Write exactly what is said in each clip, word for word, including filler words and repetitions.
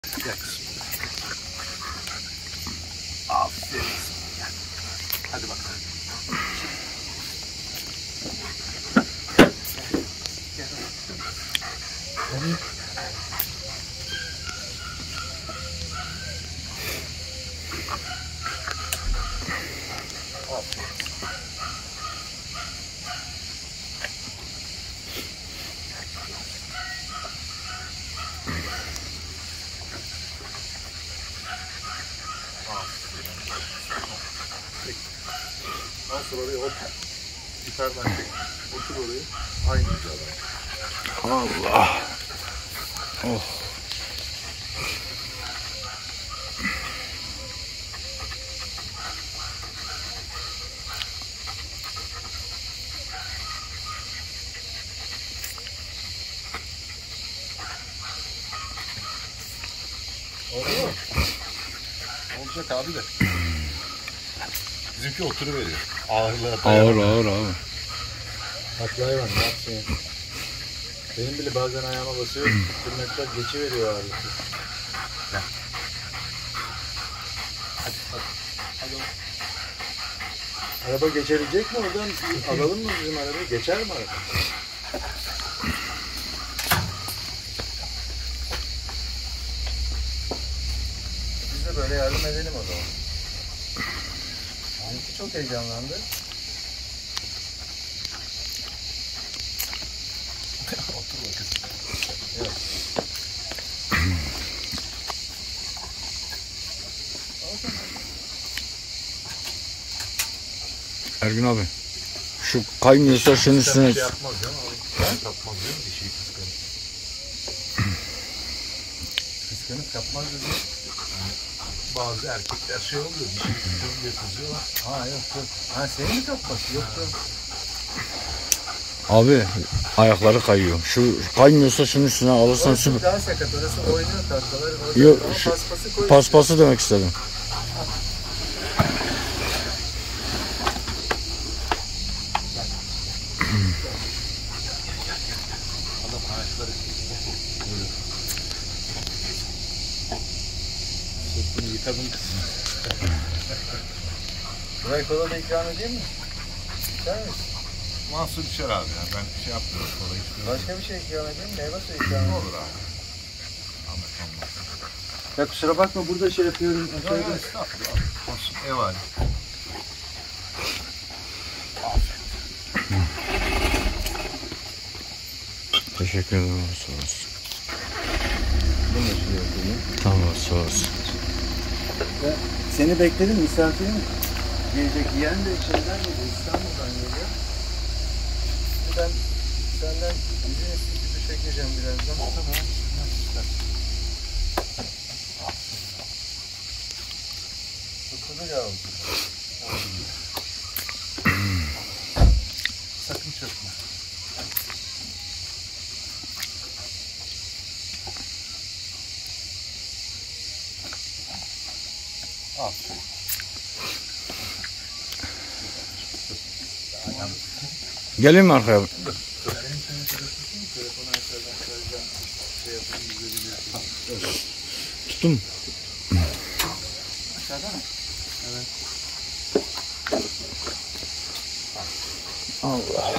Aferin. Hadi bakalım. Gel. Hadi. Nasıl oraya hop yukarıdan çek. Otur oraya. Aynı güzel. Allah. Oh. Oldu mu? Olacak abi de. Bizimki oturuveriyor. Ağırlığa Ağır ağır ağır. Haklı hayvan ne yapsın? Benim bile bazen ayağıma basıyor, tırnaklar geçiveriyor ağırlıklı. Gel. Hadi hadi. Hadi oğlum. Araba geçebilecek mi oradan? Alalım mı bizim arabayı? Geçer mi araba? Biz de böyle yardım edelim o zaman. Benimki çok heyecanlandı. Otur bakın. Evet. Ergün abi. Şu kaymıyorsa şunun üstüne. Bir şey yapmaz ya. Yapmaz değil mi? Bir şey kıskanır. Kıskanıp yapmaz dedi. Yani bazı erkekler şey oluyor. Bir şey tutuyorum diye kızıyorlar. Ha yok yok. Ha senin mi kapması? Yok yok. Abi ayakları kayıyor. Şu kaymıyorsa şunun üstüne alırsan Orası süper. daha sakat. Orası oynuyor tahtalar. Orada Yok, ama şu paspası koy. Paspası demek istedim. Adam ağaçları böyle. Sırtını yıkadım kızım. Buraya kola da ikram edeyim mi? İster misin? Mahsul düşer abi ya. Ben şey yapmıyorum. Sonra hiç Başka bir şey ikram edeyim mi? Meyve suyu ikram edeyim. olur abi. Ahmet olmaz. Ya kusura bakma burada şey yapıyorum. Ya estağfurullah. Olsun. Ev hali. Teşekkür ederim. Sağ olasın. Bunu da şey yapayım. Tamam sağ olasın. Ya, seni bekledim misafirim. Gelecek yiyen de şeyden geliyor. İstanbul'dan geliyor. Ben senden izin isteyip bir çekeceğim birazdan. Tamam. Dokudu yavrum. Sakın çökme. Aferin. Geleyim mi arkaya? Benim seni telefonum, telefonu aşağıdan şarjdan şey yapayım gidebiliyorsun. Tuttum. Aşağıda mı? Evet. Allah.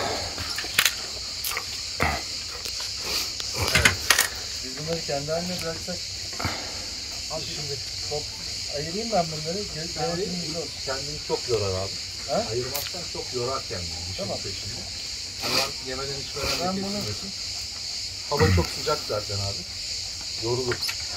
Evet. Biz bunları kendi haline bıraksak. Abi şimdi Top ayırayım ben bunları. Denetimimiz olsun. kendini çok yorar abi. Ha? Ayırmazsan çok yorar kendini. Bir Tamam. şeyin peşinde. Hayvan yemeden içmeden Ben de bunu- kesilmesin. Hava çok sıcak zaten abi. Yorulur.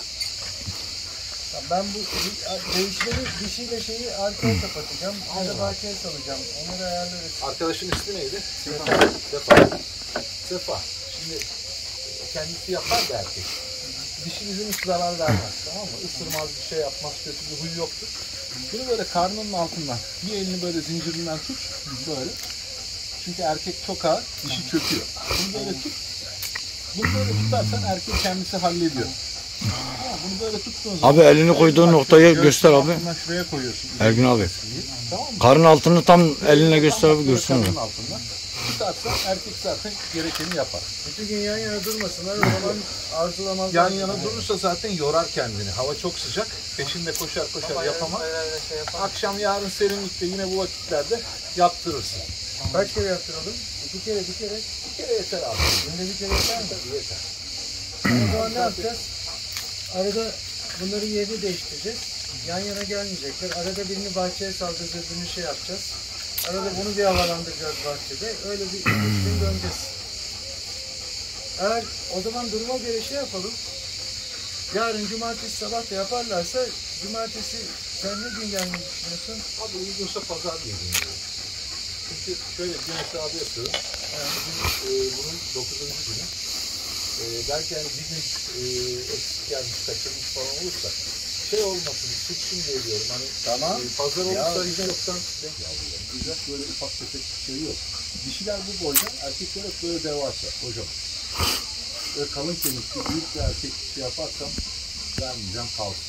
Ben bu değişmeli dişiyle şeyi arkaya kapatacağım. Ya da bahçeye salacağım. Onları ayarlarız. Arkadaşın ismi neydi? Sefa. Sefa. Sefa. Şimdi kendisi yapar da erkek. Dişinizin hiç zarar vermez. Tamam mı? Isırmaz, bir şey yapmaz, kötü bir huyu yoktur. Bunu böyle karnının altından, bir elini böyle zincirinden tut. Böyle. Çünkü erkek çok ağır, dişi çöküyor. Bunu böyle tut. Bunu böyle tutarsan erkek kendisi hallediyor. Ha, bunu böyle tuttuğun zaman... Abi elini koyduğun noktayı göster abi. Altından şuraya koyuyorsun. Ergün abi. Tamam mı? Karın altını tam eline göster abi görsün abi. Karnının altından. tutarsan erkek zaten gerekeni yapar. Bütün gün yan yana durmasınlar, o zaman arzulamazlar. Yan yana durursa zaten yorar kendini. Hava çok sıcak. Peşinde koşar koşar yapamaz. Şey Akşam yarın serinlikte yine bu vakitlerde yaptırırsın. Kaç kere yaptıralım? İki kere, bir kere. Bir kere yeter abi. Günde bir kere yeter mi? Tabii yeter. O zaman ne yapacağız? Arada bunların yerini değiştireceğiz. Yan yana gelmeyecekler. Arada birini bahçeye salacağız, öbürünü şey yapacağız. Arada bunu bir havalandıracağız bahçede. Öyle bir üç gün döneceğiz. Eğer o zaman duruma göre şey yapalım. Yarın cumartesi sabah da yaparlarsa cumartesi sen ne gün gelmeyi düşünüyorsun? Abi uygunsa pazar diye düşünüyorum. Çünkü şöyle bir hesabı yapıyorum. Yani bugün e, bunun dokuzuncu günü. E, belki yani bir gün e, eksik gelmiş, kaçırmış falan olursa şey olmasın, tutsun diye diyorum. Hani Tamam. e, pazar olursa Ya, hiç yoktan denk alıyor. Güzel böyle ufak tefek şey yok. Dişiler bu boyda, erkekler hep böyle devasa, hocam. Böyle kalın kemikli, büyük bir erkek şey yaparsam vermeyeceğim, kalsın.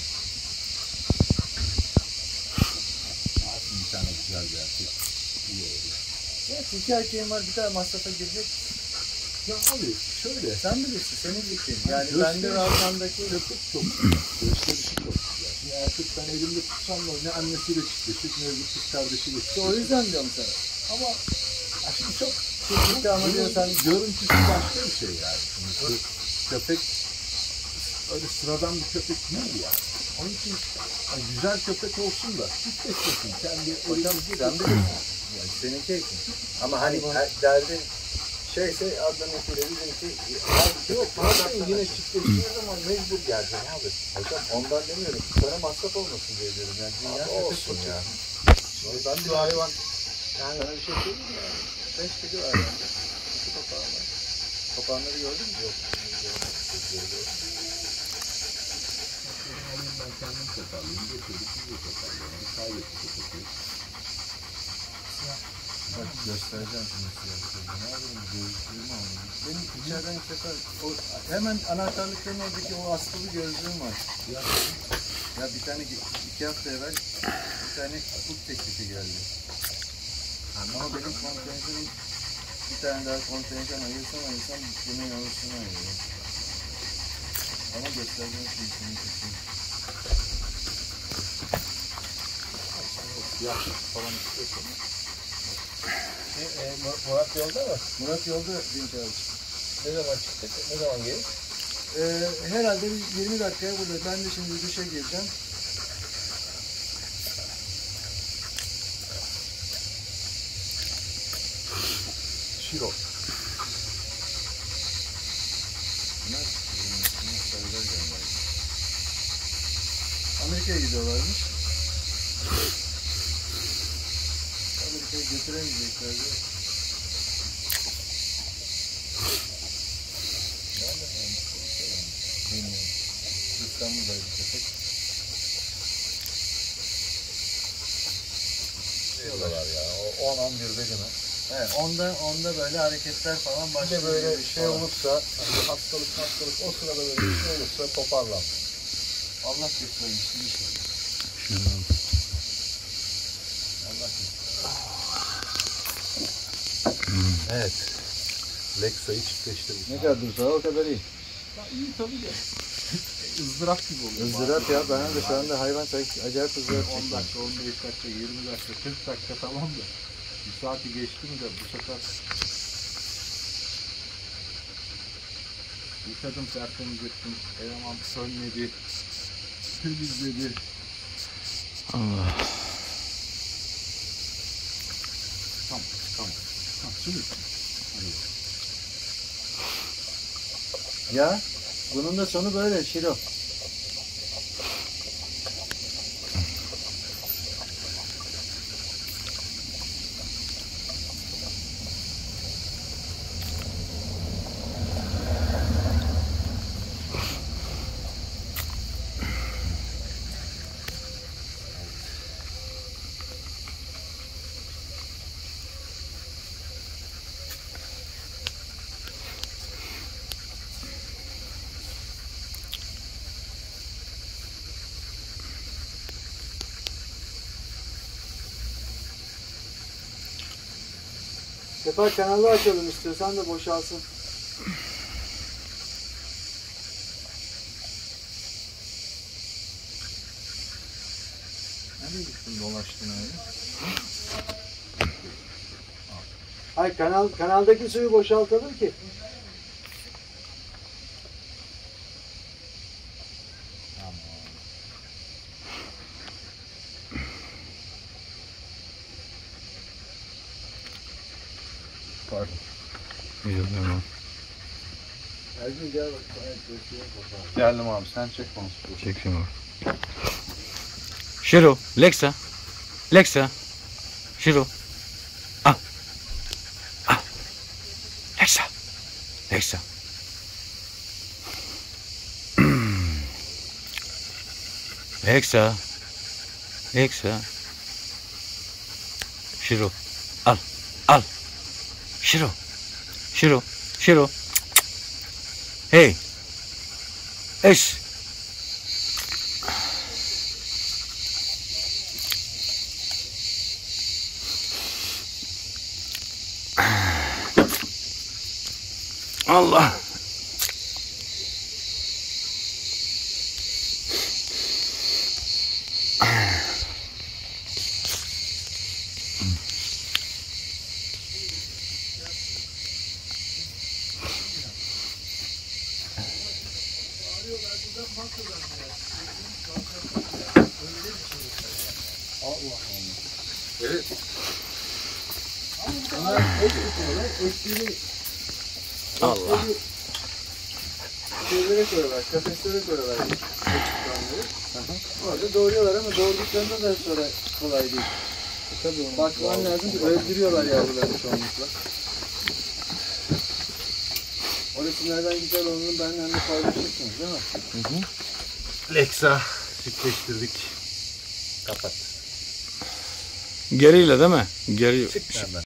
Artık bir tane güzel bir erkek. İyi olur. Evet, iki erkeğim var, bir tane masrafa girecek. Ya abi şöyle. Sen bilirsin, senin fikrin. Yani Göster- bende ve arkamdaki Köpek çok güzel. Gösterişi çok güzel. Şimdi erkek ben elimde tutsam da ne annesiyle çiftleşir ne öbür kız kardeşiyle İşte o çiftleşir. yüzden diyorum sana. Ama ya şimdi çok Kesinlikle ama diyorsan görüntüsü başka bir şey yani. Şimdi kö- köpek öyle sıradan bir köpek değil yani. Onun için hani güzel köpek olsun da çiftleşmesin. Kendi hocam elimizi sen bilirsin. Yani senin keyfin. Ama hani her- derdin şeyse Adnan'ınkiyle bizimki her bir Yok köpek bazen masraftan yine aşağı. çiftleştiği zaman mecbur geleceksin abi. Hocam ondan demiyorum. Sana masraf olmasın diye diyorum. Yani dünya Abi köpek olsun bakıyor. ya. Şimdi ben bir hayvan yani sana bir şey söyleyeyim mi yani? Beş kedi var bende. İki papağan var. Papağanları gördün mü? Yok. Ben kendim toparlayayım, getirdik, biz de toparlayalım. Bir kaybettik köpekleri. Bak göstereceğim şimdi size. Ne yapayım? Gözlüğümü aldım. Benim içeriden ilk defa o, hemen anahtarlıkların oradaki o astılı gözlüğüm var. Ya, Ya bir tane iki hafta evvel bir tane hukuk teklifi geldi. Ama benim kontenjanım bir tane daha kontenjan ayırsam ayırsam bunun yavrusunu ayırıyorum. Ama göstereceğim şimdi seni tutayım. yaşlık falan istiyorsan. E, e, Murat yolda mı? Murat yolda bin çalıştı. Ne zaman çıkacak? Ne zaman gelir? Ee, herhalde bir yirmi dakikaya burada. Ben de şimdi duşa gireceğim. Şiro. Bunlar, bunlar sarılar gönderdi. Amerika'ya gidiyorlarmış. Amerika'ya götüremeyeceklerdi. Nereden almış bunu söyleyeyim. Bilmiyorum. İstanbul'daydı köpek. Diyorlar ya. O on on birde günü. Evet, onda, onda böyle hareketler falan Bir başlıyor. de böyle yürüyüş şey falan. olursa, hani hastalık hastalık o sırada böyle bir şey olursa toparlan. Allah göstermişsin inşallah. Allah Evet. Lexa'yı çiftleştirdik. Ne kadar dursa o kadar iyi. Ya iyi tabii de. ızdırap gibi oluyor. Izdırap ya, ben de şu anda hayvan çok acayip ızdırap on çekiyorum. dakika, on beş dakika, yirmi dakika, kırk dakika tamam da. Bir saati geçti mi de bu sefer yıkadım, tertemiz ettim. Eleman sönmedi. Temizledi. Allah. Tamam, tamam. Ha, şimdi. Hadi. Ya bunun da sonu böyle Şiro. Sefa kanalı açalım istiyorsan da boşalsın. Nereye gittin dolaştın öyle? Hayır kanal kanaldaki suyu boşaltalım ki. Pardon. Güzel tamam. Ergün gel bak. Evet, göstereyim fotoğrafı. Geldim abi sen çek onu. Çekeyim abi. Şiro, Lexa. Lexa. Şiro. Al. Al. Lexa. Lexa. Lexa. Lexa. Şiro. Al. Al. Şiro. Şiro. Şiro. Hey. Eş. Allah. Evet. Bunlar et tutuyorlar. Etleri Allah. şeylere koyuyorlar, kafeslere koyuyorlar. Et tutanları. Orada doğruyorlar ama doğurduklarında da sonra kolay değil. Tabii Bakman lazım ki öldürüyorlar yavrularını çoğunlukla. O resimlerden güzel olduğunu benimle de paylaşırsınız değil mi? Lexa çiftleştirdik. Kapat. Geriyle değil mi? Geri. Çık nereden?